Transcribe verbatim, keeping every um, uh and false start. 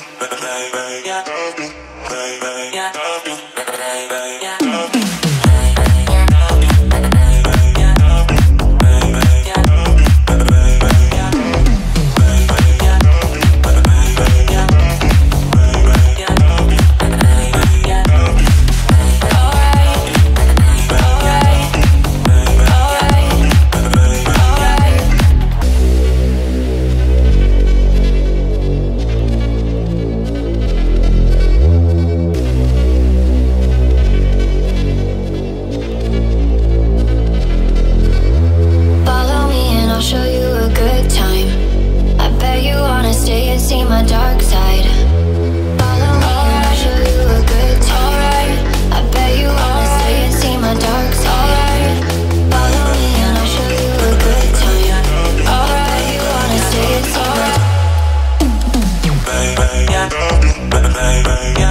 See my dark side. Follow me and I'll show you a good time. I bet you wanna stay and see my dark side. Follow me and I'll show you a good time. Alright, you wanna stay and see my dark side.